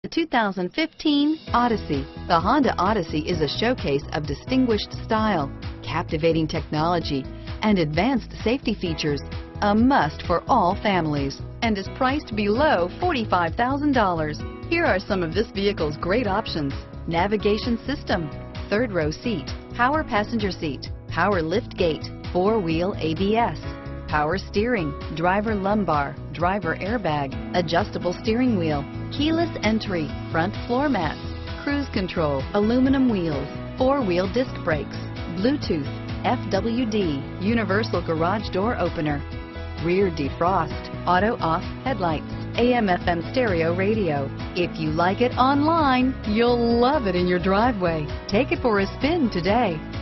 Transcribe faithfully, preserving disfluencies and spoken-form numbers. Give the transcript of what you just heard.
The two thousand fifteen Odyssey. The Honda Odyssey is a showcase of distinguished style, captivating technology, and advanced safety features. A must for all families, and is priced below forty-five thousand dollars. Here are some of this vehicle's great options: navigation system, third row seat, power passenger seat, power lift gate, four-wheel A B S, power steering, driver lumbar, driver airbag, adjustable steering wheel, keyless entry, front floor mats, cruise control, aluminum wheels, four-wheel disc brakes, Bluetooth, F W D, universal garage door opener, rear defrost, auto-off headlights, A M F M stereo radio. If you like it online, you'll love it in your driveway. Take it for a spin today.